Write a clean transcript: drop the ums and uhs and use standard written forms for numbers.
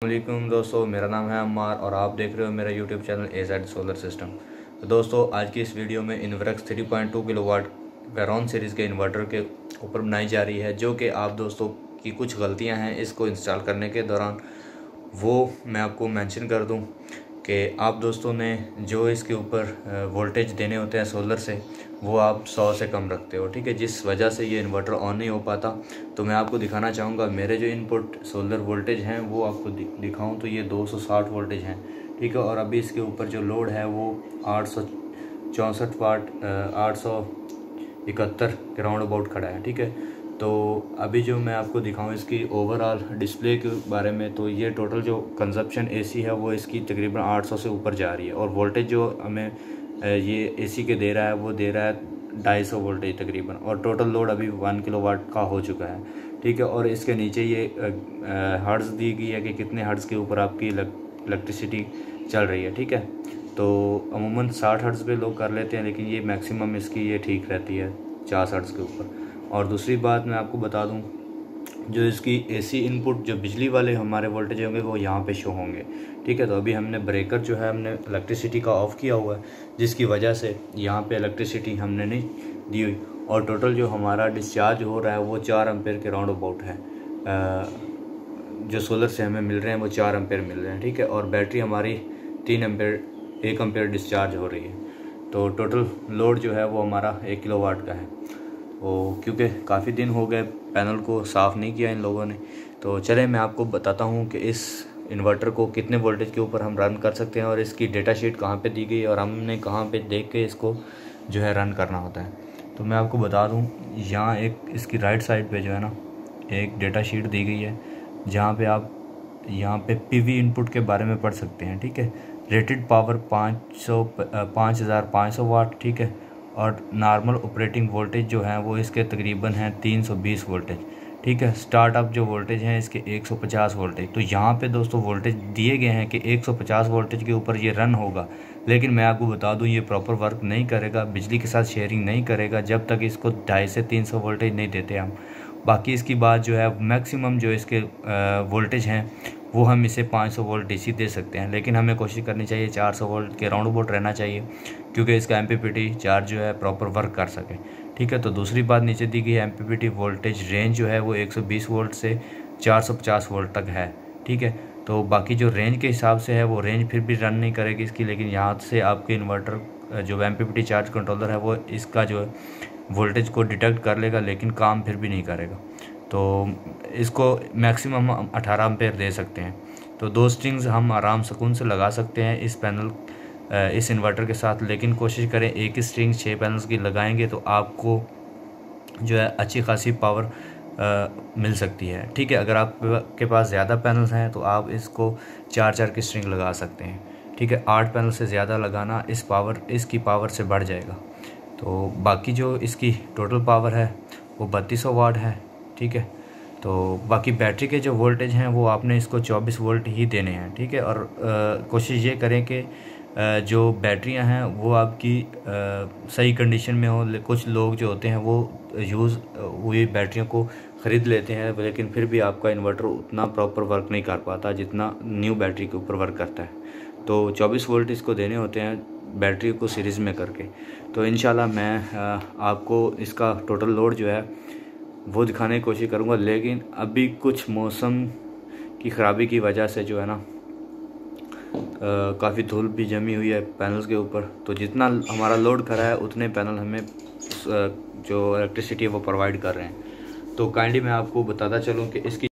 वालेकुम दोस्तों, मेरा नाम है अम्मार और आप देख रहे हो मेरा YouTube channel AZ solar system. तो दोस्तों, आज की इस वीडियो में इन्वर्क्स 3.2 किलोवाट वेरॉन सीरीज़ के इन्वर्टर के ऊपर बनाई जा रही है, जो कि आप दोस्तों की कुछ गलतियां हैं इसको इंस्टॉल करने के दौरान, वो मैं आपको मेंशन कर दूं कि आप दोस्तों ने जो इसके ऊपर वोल्टेज देने होते हैं सोलर से, वो आप 100 से कम रखते हो। ठीक है, जिस वजह से ये इन्वर्टर ऑन नहीं हो पाता। तो मैं आपको दिखाना चाहूँगा मेरे जो इनपुट सोलर वोल्टेज हैं वो आपको दिखाऊं तो ये 260 वोल्टेज हैं। ठीक है, और अभी इसके ऊपर जो लोड है वो 864 वाट 871 के राउंड अबाउट खड़ा है। ठीक है, तो अभी जो मैं आपको दिखाऊं इसकी ओवरऑल डिस्प्ले के बारे में, तो ये टोटल जो कंजप्शन AC है वो इसकी तकरीबन 800 से ऊपर जा रही है, और वोल्टेज जो हमें ये AC के दे रहा है वो दे रहा है 250 वोल्टेज तकरीबन, और टोटल लोड अभी 1 किलोवाट का हो चुका है। ठीक है, और इसके नीचे ये हर्ट्ज़ दी गई है कि कितने हर्ट्ज़ के ऊपर आपकी इलेक्ट्रिसिटी चल रही है। ठीक है, तो अमूमन 60 हर्ट्ज़ पे लोग कर लेते हैं, लेकिन ये मैक्सिमम इसकी ये ठीक रहती है 50 हर्ट्ज़ के ऊपर। और दूसरी बात मैं आपको बता दूं, जो इसकी AC इनपुट जो बिजली वाले हमारे वोल्टेज होंगे वो यहाँ पे शो होंगे। ठीक है, तो अभी हमने ब्रेकर जो है हमने इलेक्ट्रिसिटी का ऑफ़ किया हुआ है, जिसकी वजह से यहाँ पे इलेक्ट्रिसिटी हमने नहीं दी हुई, और टोटल जो हमारा डिस्चार्ज हो रहा है वो 4 एम्पेयर के राउंड अबाउट है। जो सोलर से हमें मिल रहे हैं वो 4 एम्पेयर मिल रहे हैं। ठीक है, और बैटरी हमारी 1 एम्पेयर डिस्चार्ज हो रही है। तो टोटल लोड जो है वो हमारा 1 किलोवाट का है। वो क्योंकि काफ़ी दिन हो गए पैनल को साफ़ नहीं किया इन लोगों ने, तो चले मैं आपको बताता हूँ कि इस इन्वर्टर को कितने वोल्टेज के ऊपर हम रन कर सकते हैं, और इसकी डेटा शीट कहाँ पे दी गई है और हमने कहाँ पे देख के इसको जो है रन करना होता है। तो मैं आपको बता दूँ, यहाँ एक इसकी राइट साइड पे जो है ना एक डेटा शीट दी गई है, जहाँ पे आप यहाँ पे PV इनपुट के बारे में पढ़ सकते हैं। ठीक है, रेटेड पावर 5500 वाट। ठीक है, और नॉर्मल ऑपरेटिंग वोल्टेज जो है वो इसके तकरीबन है 320 वोल्टेज। ठीक है, स्टार्टअप जो वोल्टेज हैं इसके 150 वोल्टेज। तो यहाँ पे दोस्तों वोल्टेज दिए गए हैं कि 150 वोल्टेज के ऊपर ये रन होगा, लेकिन मैं आपको बता दूँ ये प्रॉपर वर्क नहीं करेगा, बिजली के साथ शेयरिंग नहीं करेगा जब तक इसको 250 से 300 वोल्टेज नहीं देते हम। बाकी इसकी बात जो है मैक्सिमम जो इसके वोल्टेज हैं वो हम इसे 500 वोल्ट DC दे सकते हैं, लेकिन हमें कोशिश करनी चाहिए 400 वोल्ट के राउंड अबाउट रहना चाहिए, क्योंकि इसका MPPT चार्ज जो है प्रॉपर वर्क कर सके। ठीक है, तो दूसरी बात नीचे दी गई है MPPT वोल्टेज रेंज जो है वो 120 वोल्ट से 450 वोल्ट तक है। ठीक है, तो बाकी जो रेंज के हिसाब से है वो रेंज फिर भी रन नहीं करेगी इसकी, लेकिन यहाँ से आपके इन्वर्टर जो MPPT चार्ज कंट्रोलर है वो इसका जो वोल्टेज को डिटेक्ट कर लेगा, लेकिन काम फिर भी नहीं करेगा। तो इसको मैक्सिमम हम 18 एम्पेयर दे सकते हैं। तो 2 स्ट्रिंग्स हम आराम सुकून से लगा सकते हैं इस इन्वर्टर के साथ, लेकिन कोशिश करें एक ही स्ट्रिंग 6 पैनल्स की लगाएंगे तो आपको जो है अच्छी खासी पावर मिल सकती है। ठीक है, अगर आपके पास ज़्यादा पैनल्स हैं तो आप इसको 4 की स्ट्रिंग लगा सकते हैं। ठीक है, 8 पैनल से ज़्यादा लगाना इसकी पावर से बढ़ जाएगा। तो बाकी जो इसकी टोटल पावर है वो 3200 वाट है। ठीक है, तो बाकी बैटरी के जो वोल्टेज हैं वो आपने इसको 24 वोल्ट ही देने हैं। ठीक है, और कोशिश ये करें कि जो बैटरियां हैं वो आपकी सही कंडीशन में हो। कुछ लोग जो होते हैं वो यूज़ हुई बैटरियों को ख़रीद लेते हैं, लेकिन फिर भी आपका इन्वर्टर उतना प्रॉपर वर्क नहीं कर पाता जितना न्यू बैटरी के ऊपर वर्क करता है। तो 24 वोल्ट इसको देने होते हैं बैटरी को सीरीज़ में करके। तो इंशाल्लाह मैं आपको इसका टोटल लोड जो है वो दिखाने की कोशिश करूँगा, लेकिन अभी कुछ मौसम की ख़राबी की वजह से जो है ना काफ़ी धूल भी जमी हुई है पैनल्स के ऊपर। तो जितना हमारा लोड खरा है उतने पैनल हमें जो इलेक्ट्रिसिटी है वो प्रोवाइड कर रहे हैं। तो काइंडली मैं आपको बताता चलूँ कि इसकी